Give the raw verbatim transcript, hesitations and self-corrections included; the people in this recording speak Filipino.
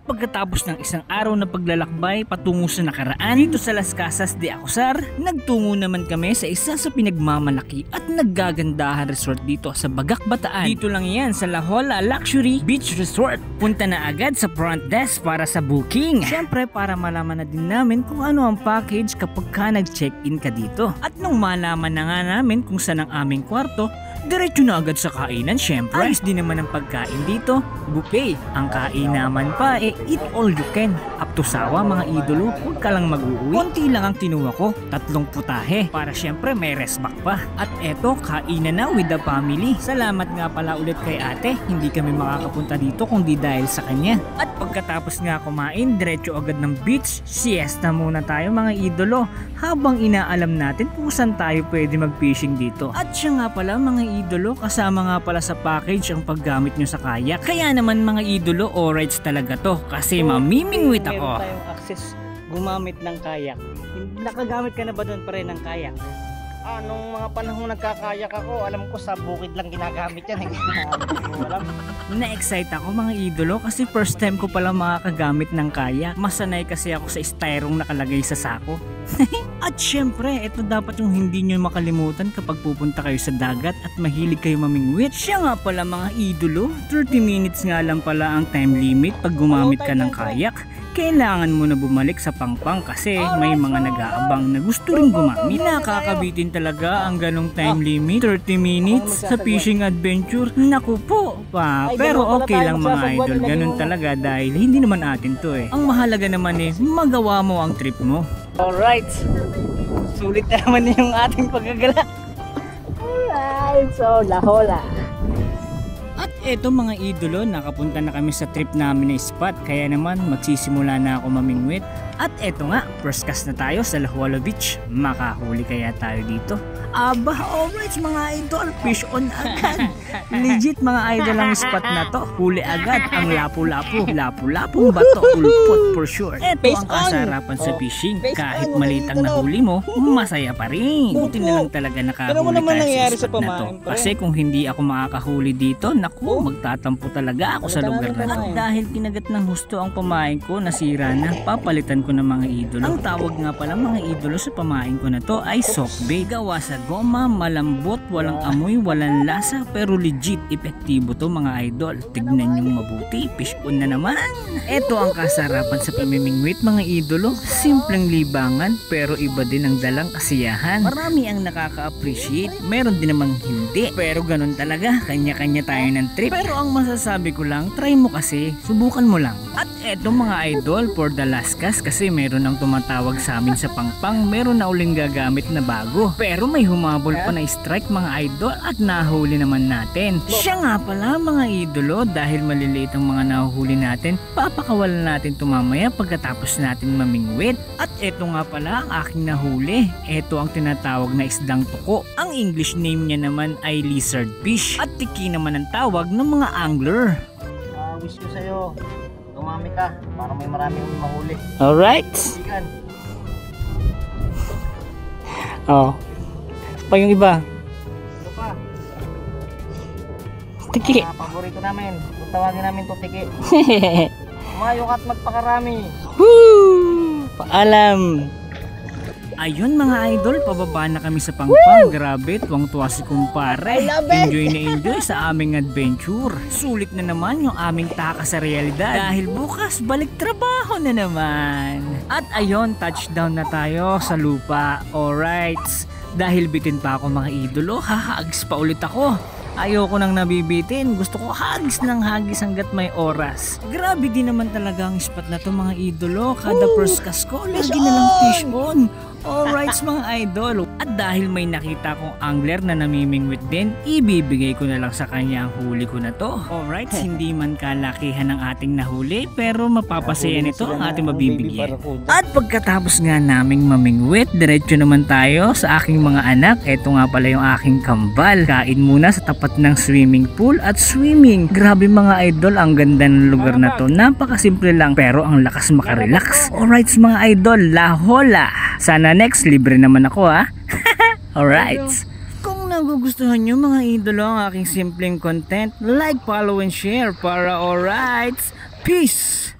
pagkatapos ng isang araw na paglalakbay patungo sa nakaraan dito sa Las Casas de Acosar, nagtungo naman kami sa isa sa pinagmamalaki at naggagandahan resort dito sa Bagak, Bataan. Dito lang yan sa La Jolla Luxury Beach Resort. Punta na agad sa front desk para sa booking. Siyempre para malaman na din namin kung ano ang package kapag ka nag-check-in ka dito. At nung malaman na nga namin kung saan ang aming kwarto, diretso na agad sa kainan syempre. Ayos din naman ang pagkain dito, buffet. Ang kain naman pa eh eat all you can. Up to sawa mga idolo, huwag ka lang mag-uwi. Konti lang ang tinuwa ko, tatlong putahe para syempre may rest back pa. At eto, kainan na with the family. Salamat nga pala ulit kay ate, hindi kami makakapunta dito kung di dahil sa kanya. At pagkatapos nga kumain, diretso agad ng beach, siesta muna tayo mga idolo. Habang inaalam natin kung saan tayo pwede mag-fishing dito. At siya nga pala mga idolo, kasama nga pala sa package ang paggamit nyo sa kayak. Kaya naman mga idolo, alright talaga to kasi so, mamimingwit ako. Meron tayong access gumamit ng kayak. Nakagamit ka na ba doon pa rin ng kayak? Ah, nung mga panahon nagkakayak ako, alam ko sa bukid lang ginagamit yan. Na-excite ako mga idolo kasi first time ko pala makakagamit ng kayak. Masanay kasi ako sa styrong nakalagay sa sako. At syempre, ito dapat yung hindi nyo makalimutan kapag pupunta kayo sa dagat at mahilig kayo mamingwit. Siya nga pala mga idolo, thirty minutes nga lang pala ang time limit pag gumamit ka ng kayak. Kailangan mo na bumalik sa pangpang kasi may mga nag-aabang na gusto rin gumamit. Nakakabitin talaga ang ganong time limit, thirty minutes sa fishing adventure. Naku po pa, pero okay lang mga idol, ganun talaga dahil hindi naman atin to eh. Ang mahalaga naman eh, magawa mo ang trip mo. Alright, sulit na naman yung ating paggagala. Alright, so La Jolla. At eto mga idolo, nakapunta na kami sa trip namin na spot, kaya naman magsisimula na ako mamingwit. At eto nga, first cast na tayo sa La Jolla Beach. Makahuli kaya tayo dito? Aba, alright mga idol, fish on agad. Legit mga idol ang spot na to. Huli agad ang lapu-lapu. Lapu-lapong bato, ulpot for sure. Eto ang kasarapan sa fishing. Kahit maliit ang nahuli mo, masaya pa rin. Buti na lang talaga nakahuli tayo sa spot na to. Kasi kung hindi ako makakahuli dito, naku, magtatampo talaga ako sa lugar na to. At dahil kinagat ng husto ang pamain ko, nasira na, papalitan ko ng mga idolo. Ang tawag nga pala mga idolo sa pamain ko na to ay sock bait. Gawa sa goma, malambot, walang amoy, walang lasa, pero legit epektibo to mga idol. Tignan nyo mabuti, fish on na naman. Ito ang kasarapan sa pamimingwit mga idolo. Simpleng libangan pero iba din ang dalang kasiyahan. Marami ang nakaka-appreciate, meron din namang hindi. Pero ganun talaga, kanya-kanya tayo ng trip. Pero ang masasabi ko lang, try mo kasi, subukan mo lang. At eto mga idol, for the last cast kasi meron ang tumatawag sa amin sa pangpang, meron na uling gagamit na bago. Pero may humabol pa na strike mga idol at nahuli naman natin. Siya nga pala mga idolo, dahil maliliit ang mga nahuhuli natin, papakawalan natin ito mamaya pagkatapos natin mamingwit. At eto nga pala ang aking nahuli. Eto ang tinatawag na isdang tuko. Ang English name niya naman ay lizard fish at tiki naman ang tawag ng mga angler. Uh, wish ko sa'yo, dumami ka para may marami kami mahuli. Alright. Oh. Pa yung iba. Ito pa. Tiki. Uh, paborito namin. Kung tawagin namin to tiki. Umayo ka at magpakarami. Woo! Paalam. Ayun mga idol, pababa na kami sa pangpang. Grabe, tuwang-tuwa si kumpare. Enjoy na enjoy sa aming adventure. Sulit na naman yung aming taka sa realidad. Dahil bukas, balik trabaho na naman. At ayun, touchdown na tayo sa lupa. Alright. Dahil bitin pa ako mga idolo, hahags pa ulit ako. Ayoko nang nabibitin, gusto ko hagis ng hagis hanggat may oras. Grabe din naman talaga ang spot na to mga idolo. Kada first cast ko, lagi na lang fish on. Alright mga idol. At dahil may nakita kong angler na namimingwit din, ibibigay ko na lang sa kanya ang huli ko na to. Alright, hindi man kalakihan ng ating nahuli, pero mapapasaya nito ang ating mabibigyan. At pagkatapos nga naming mamingwit, diretso naman tayo sa aking mga anak. Ito nga pala yung aking kambal. Kain muna sa tapat ng swimming pool at swimming. Grabe mga idol, ang ganda ng lugar na to. Napakasimple lang pero ang lakas makarelax. Alright mga idol, La Jolla. Sana next, libre naman ako ha. Alright. Kung nagugustuhan nyo mga idolo ang aking simpleng content, like, follow, and share para alright. Peace!